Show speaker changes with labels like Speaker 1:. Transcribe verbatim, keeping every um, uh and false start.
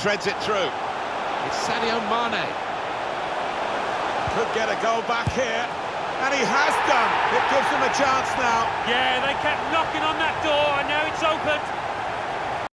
Speaker 1: threads it through. It's Sadio Mané. Could get a goal back here. And he has done. It gives them a chance now.
Speaker 2: Yeah, they kept knocking on that door and now it's opened.